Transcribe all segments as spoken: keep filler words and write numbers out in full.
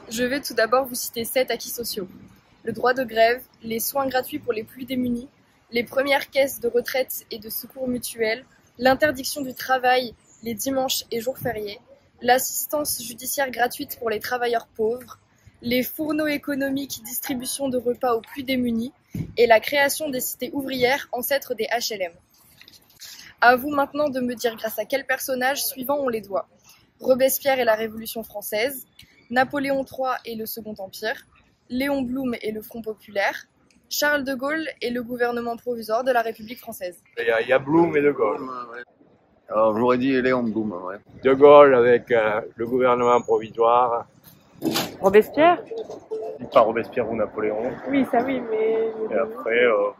Je vais tout d'abord vous citer sept acquis sociaux. Le droit de grève, les soins gratuits pour les plus démunis, les premières caisses de retraite et de secours mutuels, l'interdiction du travail les dimanches et jours fériés, l'assistance judiciaire gratuite pour les travailleurs pauvres, les fourneaux économiques, distribution de repas aux plus démunis et la création des cités ouvrières, ancêtres des H L M. À vous maintenant de me dire grâce à quel personnage suivant on les doit. Robespierre et la Révolution française, Napoléon trois et le Second Empire, Léon Blum et le Front populaire, Charles de Gaulle et le gouvernement provisoire de la République française. Il y a, il y a Blum et de Gaulle. Alors j'aurais dit Léon Blum, ouais. De Gaulle avec euh, le gouvernement provisoire. Robespierre? Pas Robespierre ou Napoléon. Oui, ça oui, mais... Et après, euh,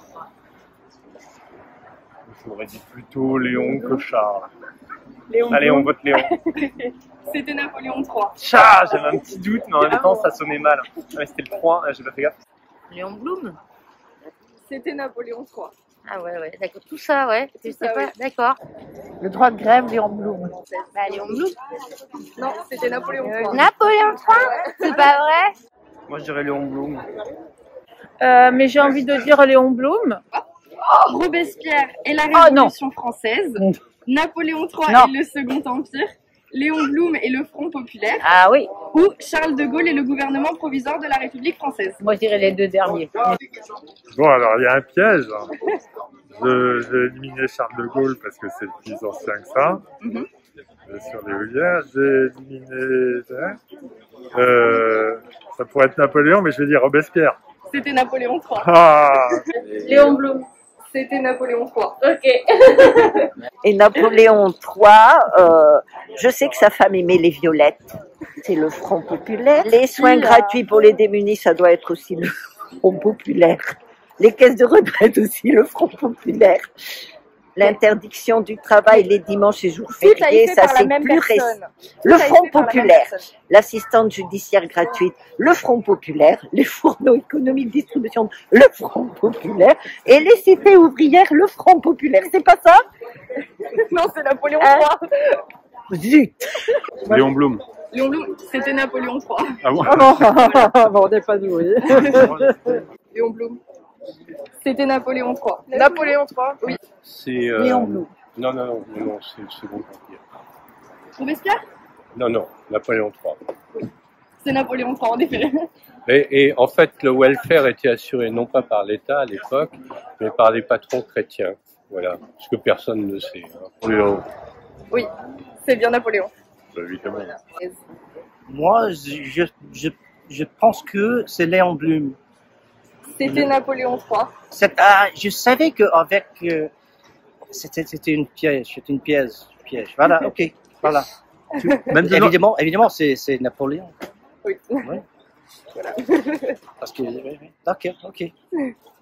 j'aurais dit plutôt Léon que Charles. Léon Allez, Blum. on vote Léon. C'était Napoléon trois. Charles, j'avais un petit doute, mais en même temps, ça sonnait mal. Ah, mais c'était le trois, j'ai pas fait gaffe. Léon Blum? C'était Napoléon trois. Ah ouais, ouais, d'accord. Tout ça, ouais. Tout Je ça, sais pas, oui. d'accord. Le droit de grève, Léon Blum. Bah, Léon Blum. Non, c'était Napoléon trois. Napoléon trois? C'est pas vrai? Moi, je dirais Léon Blum. Euh, mais j'ai envie de dire Léon Blum. Robespierre et la Oh, non. Révolution française, Napoléon trois Non. et le Second Empire, Léon Blum et le Front populaire, Ah oui, ou Charles de Gaulle et le gouvernement provisoire de la République française. moi je dirais les deux derniers. Bon, alors il y a un piège. Je, j'ai éliminé Charles de Gaulle parce que c'est le plus ancien que ça. Mhm. Euh, Sur les Houillères, j'ai éliminé. Euh, ça pourrait être Napoléon, mais je vais dire Robespierre. C'était Napoléon trois. Ah, Léon Blum. C'était Napoléon trois. Ok. Et Napoléon trois, euh, je sais que sa femme aimait les violettes. C'est le Front populaire. Les soins gratuits pour les démunis, ça doit être aussi le Front populaire. Les caisses de retraite aussi, le Front populaire. L'interdiction du travail les dimanches et jours Tout a fériés, été ça par la c'est même plus récent. personne. Le Tout a Front été par la même populaire, personne. l'assistante judiciaire gratuite, le Front populaire, les fourneaux économiques distribution, le Front populaire, et les cités ouvrières, le Front populaire. C'est pas ça? Non, c'est Napoléon Hein? trois. Zut! Léon Blum. Léon Blum, c'était Napoléon trois. Ah bon? Bon, on n'est pas doué. Léon Blum. C'était Napoléon trois. Napoléon trois. Oui. C'est. Euh... Léon Blum. Non, non, non, non, non, c'est le Second Empire. Robespierre? Non, non, Napoléon trois. C'est Napoléon trois, en effet. Et, et en fait, le welfare était assuré non pas par l'État à l'époque, mais par les patrons chrétiens. Voilà, ce que personne ne sait. Hein. Léon. Oui, c'est bien Napoléon. Évidemment. Moi, je, je, je pense que c'est Léon Blum. C'était Napoléon trois. C'est- ah, je savais qu'avec... Euh, c'était c'était une piège, c'était une piège. piège. Voilà, ok, voilà. Maintenant, Évidemment, évidemment c'est c'est Napoléon. Oui. Ouais. Voilà. Parce que... oui, oui. D'accord, ok.